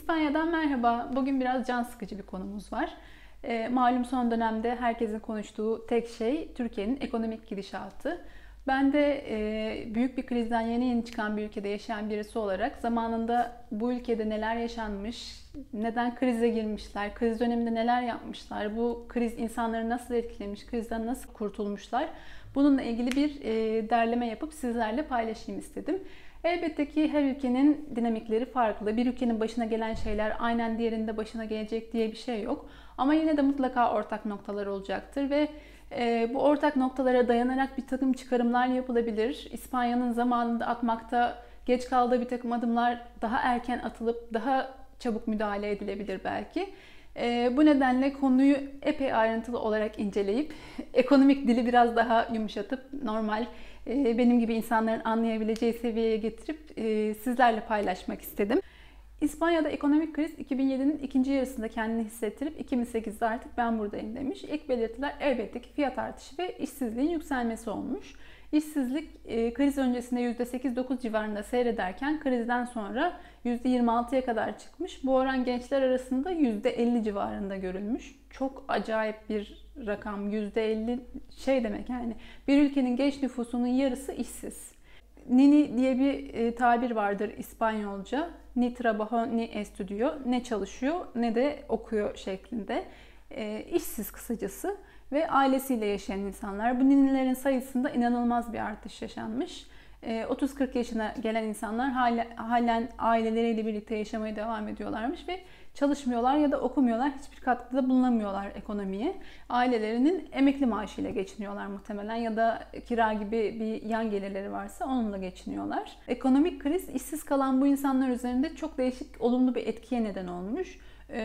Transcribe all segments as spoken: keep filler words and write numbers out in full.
İspanya'dan merhaba. Bugün biraz can sıkıcı bir konumuz var. E, malum son dönemde herkesin konuştuğu tek şey Türkiye'nin ekonomik gidişatı. Ben de e, büyük bir krizden yeni yeni çıkan bir ülkede yaşayan birisi olarak zamanında bu ülkede neler yaşanmış, neden krize girmişler, kriz döneminde neler yapmışlar, bu kriz insanları nasıl etkilemiş, krizden nasıl kurtulmuşlar, bununla ilgili bir e, derleme yapıp sizlerle paylaşayım istedim. Elbette ki her ülkenin dinamikleri farklı. Bir ülkenin başına gelen şeyler aynen diğerinde başına gelecek diye bir şey yok. Ama yine de mutlaka ortak noktalar olacaktır ve e, bu ortak noktalara dayanarak bir takım çıkarımlar yapılabilir. İspanya'nın zamanında atmakta geç kaldığı bir takım adımlar daha erken atılıp daha çabuk müdahale edilebilir belki. E, bu nedenle konuyu epey ayrıntılı olarak inceleyip ekonomik dili biraz daha yumuşatıp normal benim gibi insanların anlayabileceği seviyeye getirip sizlerle paylaşmak istedim. İspanya'da ekonomik kriz iki bin yedinin ikinci yarısında kendini hissettirip iki bin sekizde artık ben buradayım demiş. İlk belirtiler elbette ki fiyat artışı ve işsizliğin yükselmesi olmuş. İşsizlik kriz öncesinde yüzde sekiz dokuz civarında seyrederken krizden sonra yüzde yirmi altıya kadar çıkmış. Bu oran gençler arasında yüzde elli civarında görülmüş. Çok acayip bir rakam. yüzde elli şey demek yani. Bir ülkenin genç nüfusunun yarısı işsiz. Nini diye bir tabir vardır İspanyolca. Ni trabajo ni estudio. Ne çalışıyor ne de okuyor şeklinde. E, işsiz kısacası. Ve ailesiyle yaşayan insanlar. Bu ninilerin sayısında inanılmaz bir artış yaşanmış. otuz kırk yaşına gelen insanlar halen aileleriyle birlikte yaşamaya devam ediyorlarmış ve çalışmıyorlar ya da okumuyorlar, hiçbir katkıda bulunamıyorlar ekonomiye. Ailelerinin emekli maaşıyla geçiniyorlar muhtemelen ya da kira gibi bir yan gelirleri varsa onunla geçiniyorlar. Ekonomik kriz işsiz kalan bu insanlar üzerinde çok değişik olumlu bir etkiye neden olmuş.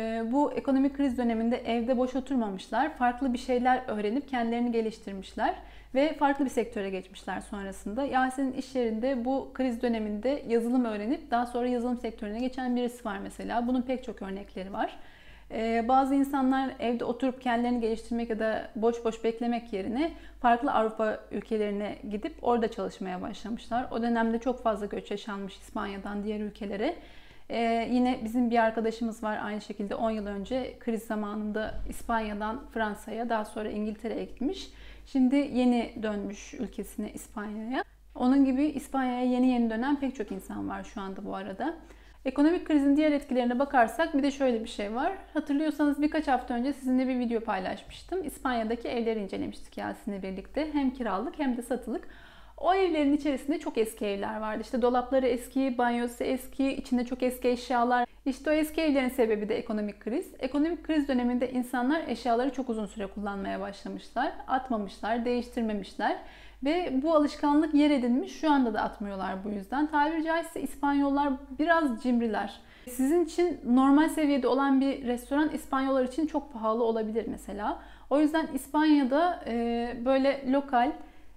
Bu ekonomik kriz döneminde evde boş oturmamışlar, farklı bir şeyler öğrenip kendilerini geliştirmişler ve farklı bir sektöre geçmişler sonrasında. Yasin'in iş yerinde bu kriz döneminde yazılım öğrenip daha sonra yazılım sektörüne geçen birisi var mesela. Bunun pek çok örnekleri var. Bazı insanlar evde oturup kendilerini geliştirmek ya da boş boş beklemek yerine farklı Avrupa ülkelerine gidip orada çalışmaya başlamışlar. O dönemde çok fazla göç yaşanmış İspanya'dan diğer ülkelere. Ee, yine bizim bir arkadaşımız var aynı şekilde on yıl önce kriz zamanında İspanya'dan Fransa'ya daha sonra İngiltere'ye gitmiş. Şimdi yeni dönmüş ülkesine İspanya'ya. Onun gibi İspanya'ya yeni yeni dönen pek çok insan var şu anda bu arada. Ekonomik krizin diğer etkilerine bakarsak bir de şöyle bir şey var. Hatırlıyorsanız birkaç hafta önce sizinle bir video paylaşmıştım. İspanya'daki evleri incelemiştik Yasin'le birlikte. Hem kiralık hem de satılık. O evlerin içerisinde çok eski evler vardı. İşte dolapları eski, banyosu eski, içinde çok eski eşyalar. İşte o eski evlerin sebebi de ekonomik kriz. Ekonomik kriz döneminde insanlar eşyaları çok uzun süre kullanmaya başlamışlar. Atmamışlar, değiştirmemişler. Ve bu alışkanlık yer edinmiş. Şu anda da atmıyorlar bu yüzden. Tabiri caizse İspanyollar biraz cimriler. Sizin için normal seviyede olan bir restoran İspanyollar için çok pahalı olabilir mesela. O yüzden İspanya'da e, böyle lokal,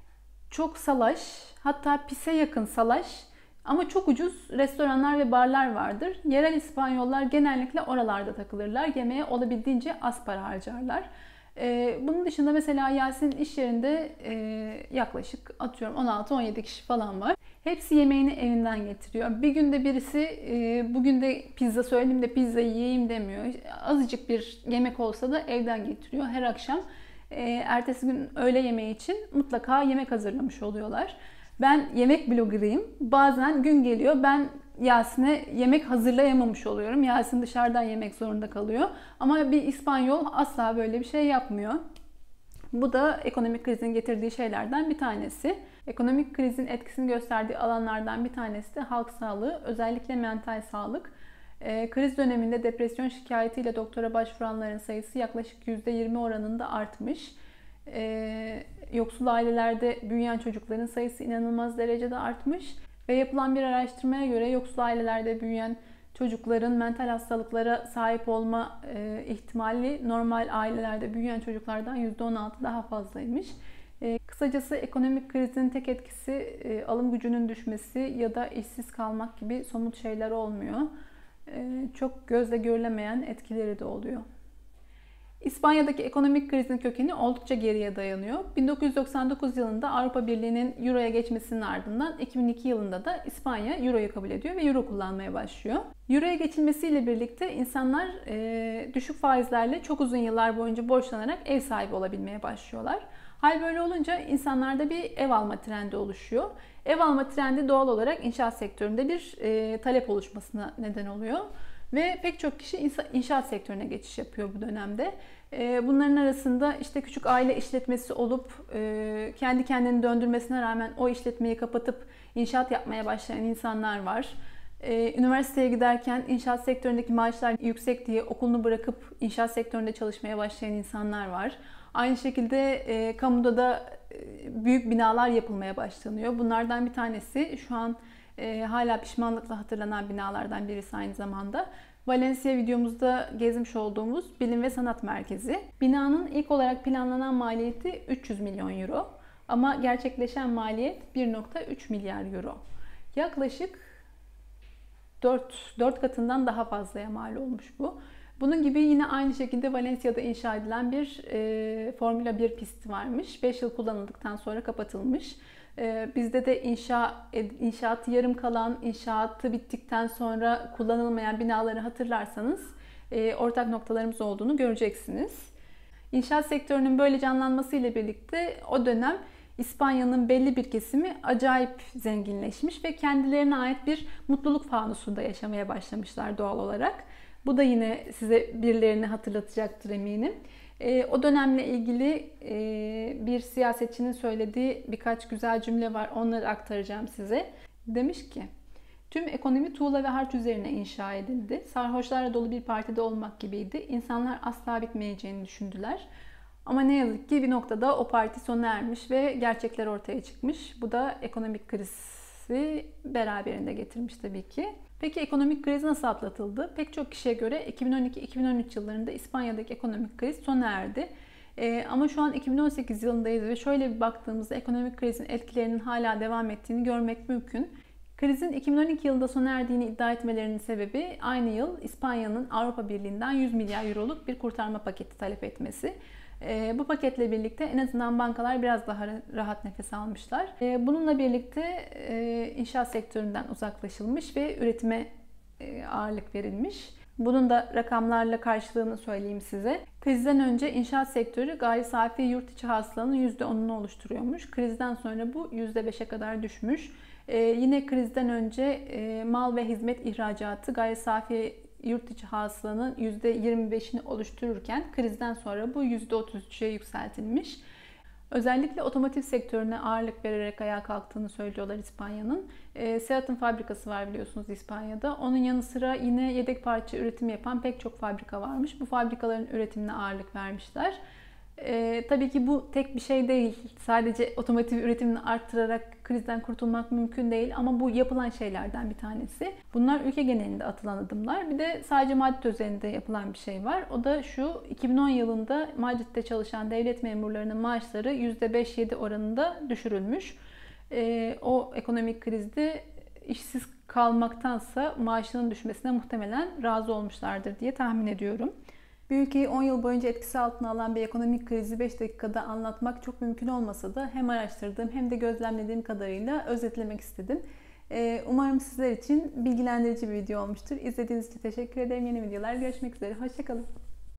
çok salaş, hatta pise yakın salaş ama çok ucuz restoranlar ve barlar vardır. Yerel İspanyollar genellikle oralarda takılırlar. Yemeğe olabildiğince az para harcarlar. Ee, bunun dışında mesela Yasin'in iş yerinde e, yaklaşık atıyorum on altı on yedi kişi falan var. Hepsi yemeğini evinden getiriyor. Bir günde birisi e, bugün de pizza söyleyeyim de pizza yiyeyim demiyor. Azıcık bir yemek olsa da evden getiriyor her akşam. Ertesi gün öğle yemeği için mutlaka yemek hazırlamış oluyorlar. Ben yemek bloggerıyım. Bazen gün geliyor ben Yasin'e yemek hazırlayamamış oluyorum. Yasin dışarıdan yemek zorunda kalıyor. Ama bir İspanyol asla böyle bir şey yapmıyor. Bu da ekonomik krizin getirdiği şeylerden bir tanesi. Ekonomik krizin etkisini gösterdiği alanlardan bir tanesi de halk sağlığı, özellikle mental sağlık. Kriz döneminde depresyon şikayetiyle doktora başvuranların sayısı yaklaşık yüzde yirmi oranında artmış. Yoksul ailelerde büyüyen çocukların sayısı inanılmaz derecede artmış. Ve yapılan bir araştırmaya göre yoksul ailelerde büyüyen çocukların mental hastalıklara sahip olma ihtimali normal ailelerde büyüyen çocuklardan yüzde on altı daha fazlaymış. Kısacası ekonomik krizin tek etkisi alım gücünün düşmesi ya da işsiz kalmak gibi somut şeyler olmuyor. Çok gözle görülemeyen etkileri de oluyor. İspanya'daki ekonomik krizin kökeni oldukça geriye dayanıyor. bin dokuz yüz doksan dokuz yılında Avrupa Birliği'nin Euro'ya geçmesinin ardından iki bin iki yılında da İspanya Euro'yu kabul ediyor ve Euro kullanmaya başlıyor. Euro'ya geçilmesiyle birlikte insanlar e, düşük faizlerle çok uzun yıllar boyunca borçlanarak ev sahibi olabilmeye başlıyorlar. Hal böyle olunca insanlarda bir ev alma trendi oluşuyor. Ev alma trendi doğal olarak inşaat sektöründe bir e, talep oluşmasına neden oluyor. Ve pek çok kişi inşaat sektörüne geçiş yapıyor bu dönemde. Bunların arasında işte küçük aile işletmesi olup kendi kendini döndürmesine rağmen o işletmeyi kapatıp inşaat yapmaya başlayan insanlar var. Üniversiteye giderken inşaat sektöründeki maaşlar yüksek diye okulunu bırakıp inşaat sektöründe çalışmaya başlayan insanlar var. Aynı şekilde kamuda da büyük binalar yapılmaya başlanıyor. Bunlardan bir tanesi şu an E, hala pişmanlıkla hatırlanan binalardan birisi aynı zamanda. Valencia videomuzda gezmiş olduğumuz Bilim ve Sanat Merkezi. Binanın ilk olarak planlanan maliyeti üç yüz milyon euro. Ama gerçekleşen maliyet bir nokta üç milyar euro. Yaklaşık dört, dört katından daha fazlaya mal olmuş bu. Bunun gibi yine aynı şekilde Valencia'da inşa edilen bir e, Formula bir pisti varmış. beş yıl kullanıldıktan sonra kapatılmış. E, bizde de inşa, inşaatı yarım kalan, inşaatı bittikten sonra kullanılmayan binaları hatırlarsanız e, ortak noktalarımız olduğunu göreceksiniz. İnşaat sektörünün böyle canlanmasıyla birlikte o dönem İspanya'nın belli bir kesimi acayip zenginleşmiş ve kendilerine ait bir mutluluk fanusunda yaşamaya başlamışlar doğal olarak. Bu da yine size birilerini hatırlatacaktır eminim. E, o dönemle ilgili e, bir siyasetçinin söylediği birkaç güzel cümle var. Onları aktaracağım size. Demiş ki, tüm ekonomi tuğla ve harç üzerine inşa edildi. Sarhoşlarla dolu bir partide olmak gibiydi. İnsanlar asla bitmeyeceğini düşündüler. Ama ne yazık ki bir noktada o parti sona ermiş ve gerçekler ortaya çıkmış. Bu da ekonomik krizi beraberinde getirmiş tabii ki. Peki ekonomik kriz nasıl atlatıldı? Pek çok kişiye göre iki bin on iki iki bin on üç yıllarında İspanya'daki ekonomik kriz sona erdi. Ee, ama şu an iki bin on sekiz yılındayız ve şöyle bir baktığımızda ekonomik krizin etkilerinin hala devam ettiğini görmek mümkün. Krizin iki bin on iki yılında sona erdiğini iddia etmelerinin sebebi aynı yıl İspanya'nın Avrupa Birliği'nden yüz milyar euroluk bir kurtarma paketi talep etmesi. E, bu paketle birlikte en azından bankalar biraz daha rahat nefes almışlar. E, bununla birlikte e, inşaat sektöründen uzaklaşılmış ve üretime e, ağırlık verilmiş. Bunun da rakamlarla karşılığını söyleyeyim size. Krizden önce inşaat sektörü gayri safi yurt içi hasılanın yüzde onunu oluşturuyormuş. Krizden sonra bu yüzde beşe kadar düşmüş. E, yine krizden önce e, mal ve hizmet ihracatı gayri safi yurt içi hasılanın yüzde yirmi beşini oluştururken krizden sonra bu yüzde otuz üçe yükseltilmiş. Özellikle otomotiv sektörüne ağırlık vererek ayağa kalktığını söylüyorlar İspanya'nın. E, Seat'ın fabrikası var biliyorsunuz İspanya'da. Onun yanı sıra yine yedek parça üretimi yapan pek çok fabrika varmış. Bu fabrikaların üretimine ağırlık vermişler. Ee, tabii ki bu tek bir şey değil. Sadece otomotiv üretimini arttırarak krizden kurtulmak mümkün değil ama bu yapılan şeylerden bir tanesi. Bunlar ülke genelinde atılan adımlar. Bir de sadece Madrid üzerinde yapılan bir şey var. O da şu, iki bin on yılında Madrid'de çalışan devlet memurlarının maaşları yüzde beş yedi oranında düşürülmüş. Ee, o ekonomik krizde işsiz kalmaktansa maaşının düşmesine muhtemelen razı olmuşlardır diye tahmin ediyorum. Bir ülkeyi on yıl boyunca etkisi altına alan bir ekonomik krizi beş dakikada anlatmak çok mümkün olmasa da hem araştırdığım hem de gözlemlediğim kadarıyla özetlemek istedim. Umarım sizler için bilgilendirici bir video olmuştur. İzlediğiniz için teşekkür ederim. Yeni videolar görüşmek üzere. Hoşça kalın.